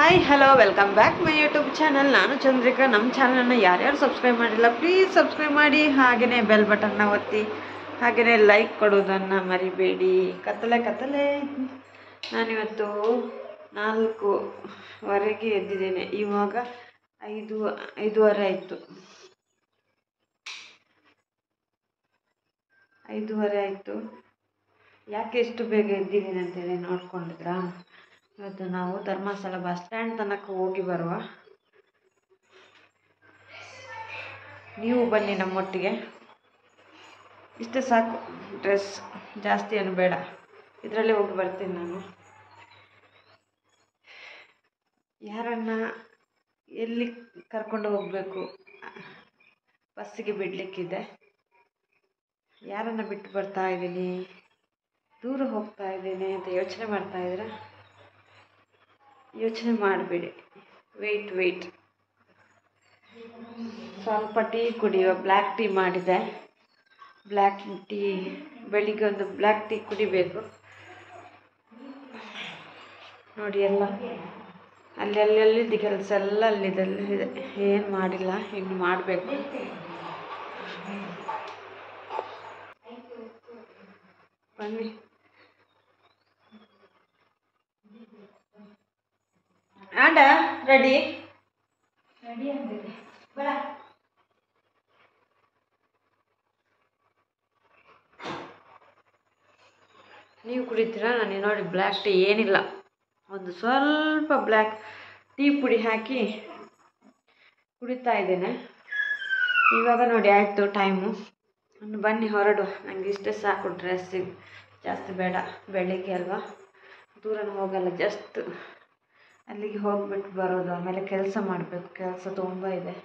Hi hello welcome back my YouTube channel. ನಾನು ಚಂದ್ರಿಕಾ. ನಮ್ಮ ಚಾನಲನ್ನು ಯಾರ್ಯಾರು ಸಬ್ಸ್ಕ್ರೈಬ್ ಮಾಡಿಲ್ಲ ಪ್ಲೀಸ್ ಸಬ್ಸ್ಕ್ರೈಬ್ ಮಾಡಿ, ಹಾಗೆಯೇ ಬೆಲ್ ಬಟನ್ನ ಒತ್ತಿ, ಹಾಗೆಯೇ ಲೈಕ್ ಕೊಡೋದನ್ನು ಮರಿಬೇಡಿ. ಕತ್ತಲೆ ನಾನಿವತ್ತು 4:15 ಎದ್ದಿದ್ದೇನೆ. ಇವಾಗ 5:30 ಆಯಿತು. 5:30 ಆಯಿತು. ಯಾಕೆ ಎಷ್ಟು ಬೇಗ ಎದ್ದಿದ್ದೀನಿ ಅಂತೇಳಿ ನೋಡ್ಕೊಂಡಿದ್ರಾ? ಇವತ್ತು ನಾವು ಧರ್ಮಸ್ಥಳ ಬಸ್ ಸ್ಟ್ಯಾಂಡ್ ತನಕ ಹೋಗಿ ಬರುವ. ನೀವು ಬನ್ನಿ ನಮ್ಮೊಟ್ಟಿಗೆ. ಇಷ್ಟೇ ಸಾಕು, ಡ್ರೆಸ್ ಜಾಸ್ತಿ ಏನು ಬೇಡ, ಇದರಲ್ಲೇ ಹೋಗಿ ಬರ್ತೀನಿ ನಾನು. ಯಾರನ್ನ ಎಲ್ಲಿ ಕರ್ಕೊಂಡು ಹೋಗಬೇಕು, ಬಸ್ಸಿಗೆ ಬಿಡಲಿಕ್ಕಿದೆ. ಯಾರನ್ನು ಬಿಟ್ಟು ಬರ್ತಾ ಇದ್ದೀನಿ, ದೂರ ಹೋಗ್ತಾ ಇದ್ದೀನಿ ಅಂತ ಯೋಚನೆ ಮಾಡ್ತಾ ಇದ್ದೀರಾ? ಯೋಚನೆ ಮಾಡಬೇಡಿ, ವೆಯ್ಟ್. ಸ್ವಲ್ಪ ಟೀ ಕುಡಿಯುವ. ಬ್ಲ್ಯಾಕ್ ಟೀ ಮಾಡಿದೆ. ಬ್ಲ್ಯಾಕ್ ಟೀ ಬೆಳಿಗ್ಗೆ ಒಂದು ಬ್ಲ್ಯಾಕ್ ಟೀ ಕುಡಿಬೇಕು. ನೋಡಿ, ಎಲ್ಲ ಅಲ್ಲಿದ್ದು ಕೆಲಸ ಎಲ್ಲ ಅಲ್ಲಿದೆ. ಏನು ಮಾಡಿಲ್ಲ, ಇನ್ನು ಮಾಡಬೇಕು. ಬನ್ನಿ. ಆಂಡ ರೆಡಿ ಅಂದಿದೆ. ಬರ. ನೀವು ಕುಡಿತೀರಾ? ನಾನು ನೋಡಿ ಬ್ಲ್ಯಾಕ್ ಟೀ ಏನಿಲ್ಲ, ಒಂದು ಸ್ವಲ್ಪ ಬ್ಲ್ಯಾಕ್ ಟೀ ಪುಡಿ ಹಾಕಿ ಕುಡಿತಾ ಇದ್ದೇನೆ. ಇವಾಗ ನೋಡಿ ಆಯಿತು ಟೈಮು. ಬನ್ನಿ ಹೊರಡು. ನನಗೆ ಇಷ್ಟೇ ಸಾಕು, ಡ್ರೆಸ್ ಜಾಸ್ತಿ ಬೇಡ. ಬೆಳಿಗ್ಗೆ ಅಲ್ವಾ, ದೂರನೂ ಹೋಗಲ್ಲ, ಜಸ್ಟ್ ಅಲ್ಲಿಗೆ ಹೋಗ್ಬಿಟ್ಟು ಬರೋದು. ಆಮೇಲೆ ಕೆಲಸ ಮಾಡಬೇಕು. ಕೆಲಸ ತುಂಬ ಇದೆ,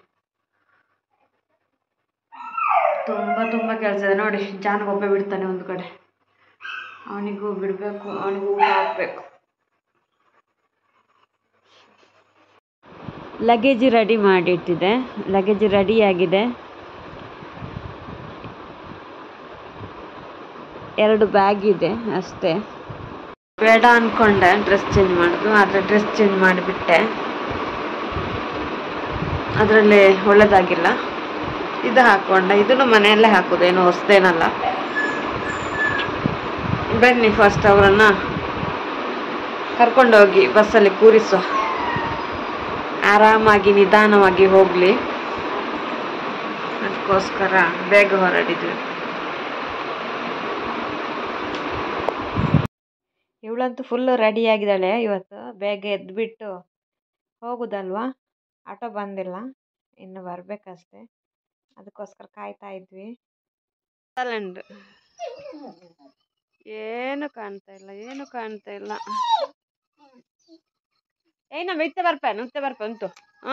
ತುಂಬ ಕೆಲಸ ಇದೆ. ನೋಡಿ, ಜಾನ್ಗೊಬ್ಬೆ ಬಿಡ್ತಾನೆ ಒಂದು ಕಡೆ, ಅವನಿಗೂ ಬಿಡಬೇಕು, ಅವನಿಗೂ ಊಟ ಹಾಕಬೇಕು. Luggage ready ಮಾಡಿಟ್ಟಿದೆ. ಲಗೇಜ್ ರೆಡಿಯಾಗಿದೆ. 2 ಬ್ಯಾಗ್ ಇದೆ ಅಷ್ಟೇ. ಬೇಡ ಅಂದ್ಕೊಂಡೆ ಡ್ರೆಸ್ ಚೇಂಜ್ ಮಾಡೋದು, ಆದರೆ ಡ್ರೆಸ್ ಚೇಂಜ್ ಮಾಡಿಬಿಟ್ಟೆ. ಅದರಲ್ಲಿ ಒಳ್ಳೆದಾಗಿಲ್ಲ. ಇದು ಹಾಕ್ಕೊಂಡೆ. ಇದನ್ನು ಮನೆಯಲ್ಲೇ ಹಾಕೋದು, ಏನು ಹೊಸದೇನಲ್ಲ. ಬನ್ನಿ, ಫಸ್ಟ್ ಅವರನ್ನು ಕರ್ಕೊಂಡೋಗಿ ಬಸ್ಸಲ್ಲಿ ಕೂರಿಸುವ. ಆರಾಮಾಗಿ ನಿಧಾನವಾಗಿ ಹೋಗಲಿ, ಅದಕ್ಕೋಸ್ಕರ ಬೇಗ ಹೊರಡಿದ್ವಿ. ಇವಳಂತೂ ಫುಲ್ಲು ರೆಡಿಯಾಗಿದ್ದಾಳೆ. ಇವತ್ತು ಬೇಗ ಎದ್ದುಬಿಟ್ಟು ಹೋಗೋದಲ್ವಾ. ಆಟೋ ಬಂದಿಲ್ಲ, ಇನ್ನು ಬರಬೇಕಷ್ಟೆ. ಅದಕ್ಕೋಸ್ಕರ ಕಾಯ್ತಾ ಇದ್ವಿ. ಟ್ಯಾಲೆಂಟ್ ಏನು ಕಾಣ್ತಾ ಇಲ್ಲ. ಏನ ಮಿತ್ತೆ ಬರ್ಪೇನು ಉಂಟು.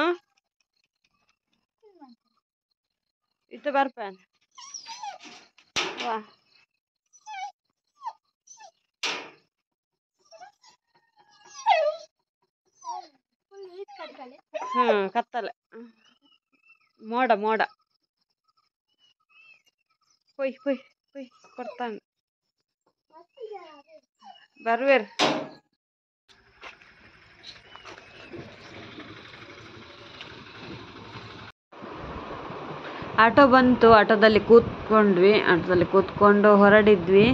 ಇತ್ತು ಬರ್ಪೇನು ವಾ. ಕತ್ತಲೆ, ಮೋಡ ಹೊಯ್ ಕೊಡ್ತಾನೆ. ಬರ್ವೇರ್. ಆಟೋ ಬಂತು. ಆಟೋದಲ್ಲಿ ಕೂತ್ಕೊಂಡು ಹೊರಡಿದ್ವಿ.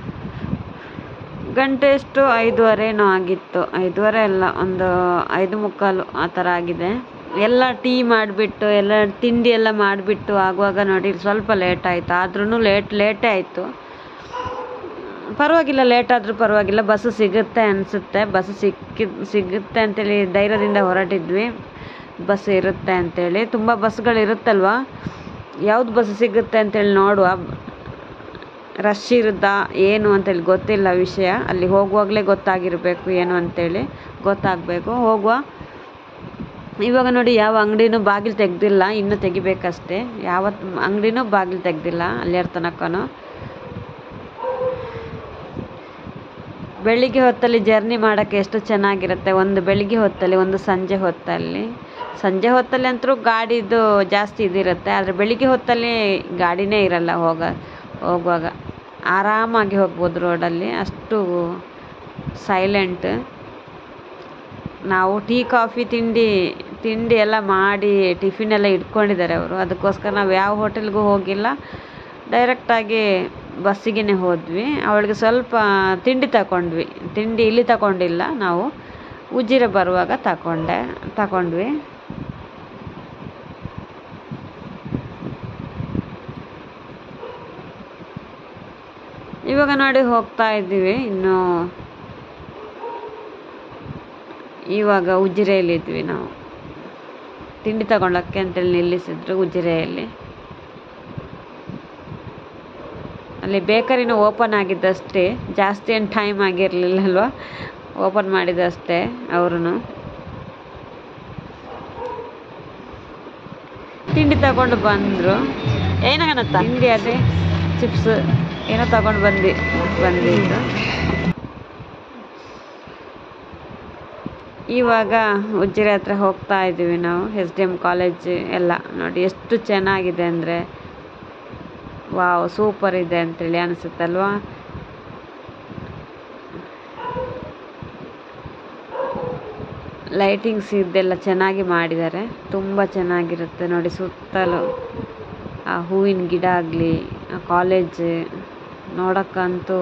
ಗಂಟೆ ಎಷ್ಟು 5:30 ಏನೋ ಆಗಿತ್ತು. 5:30 ಅಲ್ಲ, ಒಂದು 5:45 ಆ ಥರ ಆಗಿದೆ. ಎಲ್ಲ ಟೀ ಮಾಡಿಬಿಟ್ಟು, ಎಲ್ಲ ತಿಂಡಿ ಎಲ್ಲ ಮಾಡಿಬಿಟ್ಟು ಆಗುವಾಗ ನೋಡಿ ಸ್ವಲ್ಪ ಲೇಟ್ ಆಯಿತು. ಆದ್ರೂ ಲೇಟೇ ಆಯಿತು. ಪರವಾಗಿಲ್ಲ, ಲೇಟ್ ಆದರೂ ಪರವಾಗಿಲ್ಲ, ಬಸ್ಸು ಸಿಗುತ್ತೆ ಅನಿಸುತ್ತೆ. ಬಸ್ಸು ಸಿಗುತ್ತೆ ಅಂತೇಳಿ ಧೈರ್ಯದಿಂದ ಹೊರಟಿದ್ವಿ. ಬಸ್ ಇರುತ್ತೆ ಅಂತೇಳಿ. ತುಂಬ ಬಸ್ಗಳಿರುತ್ತಲ್ವ, ಯಾವ್ದು ಬಸ್ ಸಿಗುತ್ತೆ ಅಂತೇಳಿ ನೋಡುವ. ರಶ್ ಇರುತ್ತಾ ಏನು ಅಂತೇಳಿ ಗೊತ್ತಿಲ್ಲ ವಿಷಯ. ಅಲ್ಲಿ ಹೋಗುವಾಗಲೇ ಗೊತ್ತಾಗಿರಬೇಕು, ಏನು ಅಂತೇಳಿ ಗೊತ್ತಾಗಬೇಕು. ಹೋಗುವ. ಇವಾಗ ನೋಡಿ, ಯಾವ ಅಂಗಡಿನೂ ಬಾಗಿಲು ತೆಗೆದಿಲ್ಲ, ಇನ್ನೂ ತೆಗಿಬೇಕಷ್ಟೇ. ಯಾವ ಅಂಗಡಿನೂ ಬಾಗಿಲು ತೆಗೆದಿಲ್ಲ ಅಲ್ಲಿಯರ ತನಕನೂ. ಬೆಳಿಗ್ಗೆ ಹೊತ್ತಲ್ಲಿ ಜರ್ನಿ ಮಾಡೋಕ್ಕೆ ಎಷ್ಟು ಚೆನ್ನಾಗಿರುತ್ತೆ. ಒಂದು ಬೆಳಿಗ್ಗೆ ಹೊತ್ತಲ್ಲಿ, ಒಂದು ಸಂಜೆ ಹೊತ್ತಲ್ಲಿ ಅಂತೂ ಗಾಡಿದು ಜಾಸ್ತಿ ಇದಿರುತ್ತೆ. ಆದರೆ ಬೆಳಿಗ್ಗೆ ಹೊತ್ತಲ್ಲಿ ಗಾಡಿನೇ ಇರಲ್ಲ. ಹೋಗುವಾಗ ಆರಾಮಾಗಿ ಹೋಗ್ಬೋದು ರೋಡಲ್ಲಿ, ಅಷ್ಟು ಸೈಲೆಂಟ್. ನಾವು ಟೀ ಕಾಫಿ ತಿಂಡಿ ಎಲ್ಲ ಮಾಡಿ ಟಿಫಿನ್ ಎಲ್ಲ ಇಟ್ಕೊಂಡಿದ್ದಾರೆ ಅವರು. ಅದಕ್ಕೋಸ್ಕರ ನಾವು ಯಾವ ಹೋಟೆಲ್ಗೂ ಹೋಗಿಲ್ಲ, ಡೈರೆಕ್ಟಾಗಿ ಬಸ್ಸಿಗೆ ಹೋದ್ವಿ. ಅವಳಿಗೆ ಸ್ವಲ್ಪ ತಿಂಡಿ ತಗೊಂಡ್ವಿ. ತಿಂಡಿ ಇಲ್ಲಿ ತಗೊಂಡಿಲ್ಲ, ನಾವು ಉಜಿರೆ ಬರುವಾಗ ತಗೊಂಡ್ವಿ. ಇವಾಗ ನೋಡಿ ಹೋಗ್ತಾ ಇದ್ದೀವಿ. ಇನ್ನು ಇವಾಗ ಉಜಿರೆಯಲ್ಲಿದ್ವಿ ನಾವು. ತಿಂಡಿ ತಗೊಳ್ಳೋಕ್ಕೆ ಅಂತೇಳಿ ನಿಲ್ಲಿಸಿದ್ರು ಉಜಿರೆಯಲ್ಲಿ. ಅಲ್ಲಿ ಬೇಕರಿನೂ ಓಪನ್ ಆಗಿದ್ದಷ್ಟೇ, ಜಾಸ್ತಿ ಏನು ಟೈಮ್ ಆಗಿರಲಿಲ್ಲಲ್ವ, ಓಪನ್ ಮಾಡಿದಷ್ಟೇ ಅವರು. ತಿಂಡಿ ತಗೊಂಡು ಬಂದರು. ಏನಾಗತ್ತ ತಿಂಡಿ ಅದೇ ಚಿಪ್ಸ್ ಏನೋ ತಗೊಂಡು ಬಂದಿದ್ದು. ಇವಾಗ ಉಜಿರೆ ಹತ್ರ ಹೋಗ್ತಾ ಇದ್ದೀವಿ ನಾವು. SDM ಕಾಲೇಜ್ ಎಲ್ಲ ನೋಡಿ ಎಷ್ಟು ಚೆನ್ನಾಗಿದೆ ಅಂದರೆ, ವಾವ್ ಸೂಪರ್ ಇದೆ ಅಂತೇಳಿ ಅನಿಸುತ್ತಲ್ವಾ. ಲೈಟಿಂಗ್ಸ್ ಇದೆಲ್ಲ ಚೆನ್ನಾಗಿ ಮಾಡಿದ್ದಾರೆ, ತುಂಬ ಚೆನ್ನಾಗಿರುತ್ತೆ ನೋಡಿ. ಸುತ್ತಲೂ ಆ ಹೂವಿನ ಗಿಡ ಆಗಲಿ, ಆ ಕಾಲೇಜ್ ನೋಡೋಕ್ಕಂತೂ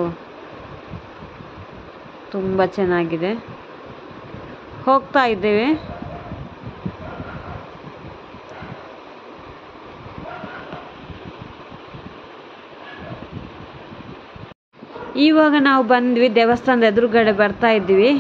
ತುಂಬ ಚೆನ್ನಾಗಿದೆ. ಹೋಗ್ತಾ ಇದ್ದೇವೆ. ಇವಾಗ ನಾವು ಬಂದ್ವಿ, ದೇವಸ್ಥಾನದ ಎದುರುಗಡೆ ಬರ್ತಾ ಇದ್ದೀವಿ.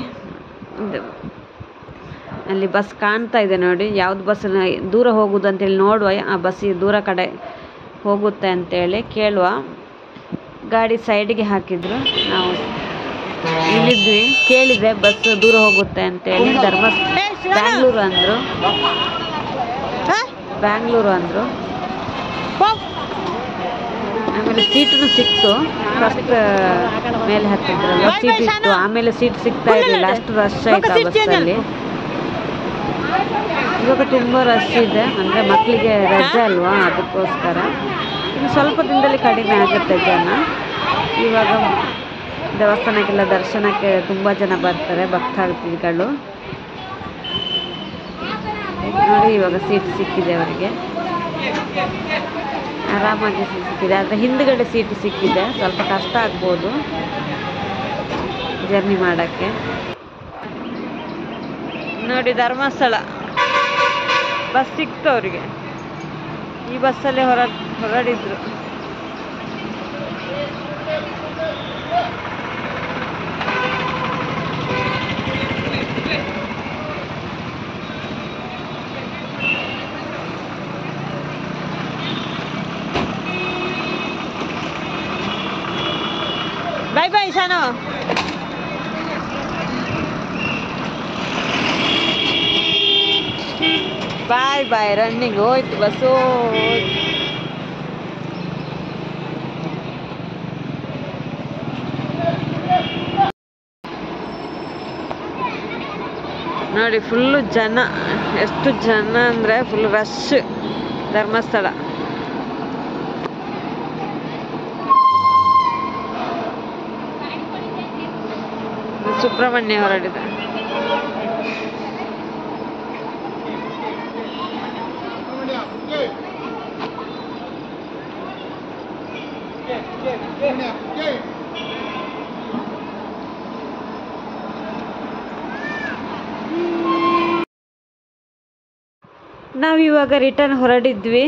ಅಲ್ಲಿ ಬಸ್ ಕಾಣ್ತಾ ಇದೆ ನೋಡಿ. ಯಾವ್ದು ಬಸ್ ದೂರ ಹೋಗುದು ಅಂತೇಳಿ ನೋಡುವ, ಆ ಬಸ್ ದೂರ ಕಡೆ ಹೋಗುತ್ತೆ ಅಂತೇಳಿ ಕೇಳುವ. ಗಾಡಿ ಸೈಡಿಗೆ ಹಾಕಿದ್ರು, ನಾವು ಇಳಿದ್ವಿ. ಕೇಳಿದೆ ಬಸ್ ದೂರ ಹೋಗುತ್ತೆ ಅಂತೇಳಿ. ಬ್ಯಾಂಗ್ಳೂರು ಅಂದರು. ಆಮೇಲೆ ಸೀಟು ಸಿಕ್ತು. ಫಸ್ಟ್ ಮೇಲೆ ಹತ್ತಿದ್ರಲ್ವ ಸೀಟ್ ಇತ್ತು, ಆಮೇಲೆ ಸೀಟ್ ಸಿಗ್ತಾ ಇರಲಿಲ್ಲ, ಅಷ್ಟು ರಶ್ ಆಯ್ತು ಆ ಬಸ್ಸಲ್ಲಿ. ಇವಾಗ ತುಂಬ ರಶ್ ಇದೆ, ಅಂದರೆ ಮಕ್ಕಳಿಗೆ ರಜೆ ಅಲ್ವಾ, ಅದಕ್ಕೋಸ್ಕರ. ಇನ್ನು ಸ್ವಲ್ಪ ದಿನದಲ್ಲಿ ಕಡಿಮೆ ಆಗುತ್ತೆ ಜನ. ಇವಾಗ ದೇವಸ್ಥಾನಕ್ಕೆಲ್ಲ ದರ್ಶನಕ್ಕೆ ತುಂಬ ಜನ ಬರ್ತಾರೆ, ಭಕ್ತಾದಿಗಳು ನೋಡಿ. ಇವಾಗ ಸೀಟ್ ಸಿಕ್ಕಿದೆ ಅವರಿಗೆ, ಆರಾಮಾಗಿ ಸಿಕ್ಕಿದೆ. ಆದರೆ ಹಿಂದ್ಗಡೆ ಸೀಟ್ ಸಿಕ್ಕಿದೆ, ಸ್ವಲ್ಪ ಕಷ್ಟ ಆಗ್ಬೋದು ಜರ್ನಿ ಮಾಡೋಕ್ಕೆ. ನೋಡಿ ಧರ್ಮಸ್ಥಳ ಬಸ್ ಸಿಕ್ತು ಅವರಿಗೆ. ಈ ಬಸ್ಸಲ್ಲಿ ಹೊರಡಿದ್ರು. Bye bye Shanu. Bye bye. Running ಹೋಯ್ತು ಬಸ್ಸು. ನೋಡಿ ಫುಲ್ಲು ಜನ, ಎಷ್ಟು ಜನ ಅಂದರೆ ಫುಲ್ ರಶ್ ಧರ್ಮಸ್ಥಳ. ಸುಬ್ರಹ್ಮಣ್ಯ ಹೊರಡಿದ. ನಾವಿವಾಗ ರಿಟರ್ನ್ ಹೊರಡಿದ್ವಿ.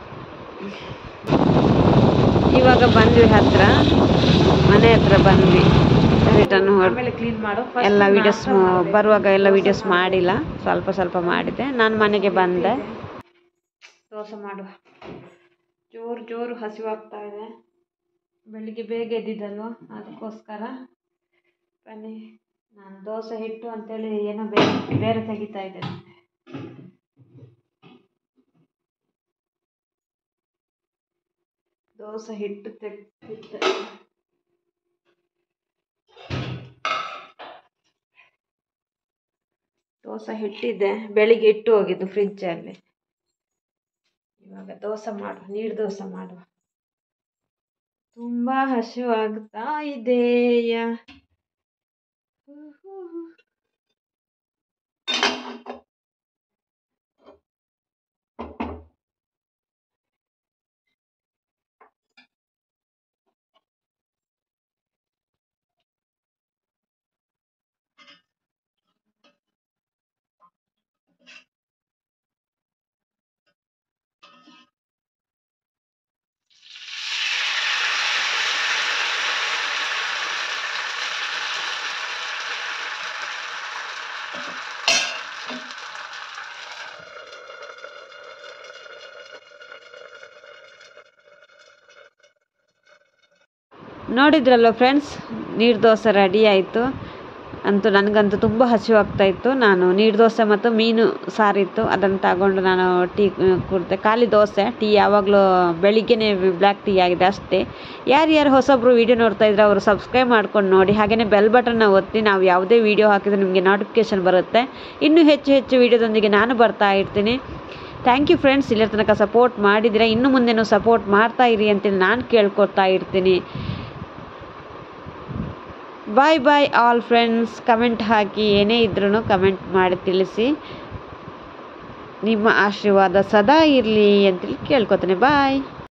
ಇವಾಗ ಬಂದ್ವಿ ಹತ್ರ, ಮನೆ ಹತ್ರ ಬಂದ್ವಿ. ರಿಟರ್ನ್ ಕ್ಲೀನ್ ಮಾಡು. ಎಲ್ಲ ವೀಡಿಯೋಸ್ ಬರುವಾಗ ಎಲ್ಲ ವೀಡಿಯೋಸ್ ಮಾಡಿಲ್ಲ, ಸ್ವಲ್ಪ ಸ್ವಲ್ಪ ಮಾಡಿದೆ. ನಾನು ಮನೆಗೆ ಬಂದೆ. ದೋಸೆ ಮಾಡುವ. ಜೋರು ಹಸಿವಾಗ್ತಾ ಇದೆ. ಬೆಳಿಗ್ಗೆ ಬೇಗ ಎದ್ದಿದ್ದಲ್ವ, ಅದಕ್ಕೋಸ್ಕರ ಬನ್ನಿ. ನಾನು ದೋಸೆ ಹಿಟ್ಟು ಅಂತೇಳಿ ಏನೋ ಬೇರೆ ತೆಗಿತಾ ಇದ್ದೇನೆ. ದೋಸೆ ಹಿಟ್ಟು ತೆಗ್ದಿದ್ದೆ. ದೋಸೆ ಹಿಟ್ಟಿದೆ, ಬೆಳಿಗ್ಗೆ ಇಟ್ಟು ಹೋಗಿದ್ದು ಫ್ರಿಜ್ಜಲ್ಲಿ. ಇವಾಗ ದೋಸೆ ಮಾಡುವ, ನೀರು ದೋಸೆ ಮಾಡುವ. ತುಂಬ ಹಸಿವಾಗ್ತಾ ಇದೆಯಾ. ನೋಡಿದ್ರಲ್ವ ಫ್ರೆಂಡ್ಸ್, ನೀರು ದೋಸೆ ರೆಡಿ ಆಯಿತು. ಅಂತೂ ನನಗಂತೂ ತುಂಬ ಹಸಿವಾಗ್ತಾಯಿತ್ತು. ನಾನು ನೀರು ದೋಸೆ ಮತ್ತು ಮೀನು ಸಾರಿತ್ತು, ಅದನ್ನು ತಗೊಂಡು ನಾನು ಟೀ ಕುಡಿದೆ. ಖಾಲಿ ದೋಸೆ, ಟೀ ಯಾವಾಗಲೂ ಬೆಳಿಗ್ಗೆನೇ ಬ್ಲ್ಯಾಕ್ ಟೀ ಆಗಿದೆ ಅಷ್ಟೇ. ಯಾರ್ಯಾರು ಹೊಸೊಬ್ಬರು ವೀಡಿಯೋ ನೋಡ್ತಾ ಇದ್ರೆ ಅವರು ಸಬ್ಸ್ಕ್ರೈಬ್ ಮಾಡ್ಕೊಂಡು ನೋಡಿ, ಹಾಗೆಯೇ ಬೆಲ್ ಬಟನ್ನ ಒತ್ತಿ. ನಾವು ಯಾವುದೇ ವೀಡಿಯೋ ಹಾಕಿದ್ರೆ ನಿಮಗೆ ನೋಟಿಫಿಕೇಷನ್ ಬರುತ್ತೆ. ಇನ್ನೂ ಹೆಚ್ಚು ಹೆಚ್ಚು ವೀಡಿಯೋದೊಂದಿಗೆ ನಾನು ಬರ್ತಾ ಇರ್ತೀನಿ. ಥ್ಯಾಂಕ್ ಯು ಫ್ರೆಂಡ್ಸ್, ಇಲ್ಲರ ತನಕ ಸಪೋರ್ಟ್ ಮಾಡಿದರೆ ಇನ್ನು ಮುಂದೆನೂ ಸಪೋರ್ಟ್ ಮಾಡ್ತಾ ಇರಿ ಅಂತೇಳಿ ನಾನು ಕೇಳ್ಕೊತಾ ಇರ್ತೀನಿ. Bye bye all friends. Comment ಹಾಕಿ, ಏನೇ ಇದ್ರೂ ಕಮೆಂಟ್ ಮಾಡಿ ತಿಳಿಸಿ. ನಿಮ್ಮ ಆಶೀರ್ವಾದ ಸದಾ ಇರಲಿ ಅಂತೇಳಿ ಕೇಳ್ಕೊತೀನಿ. ಬಾಯ್.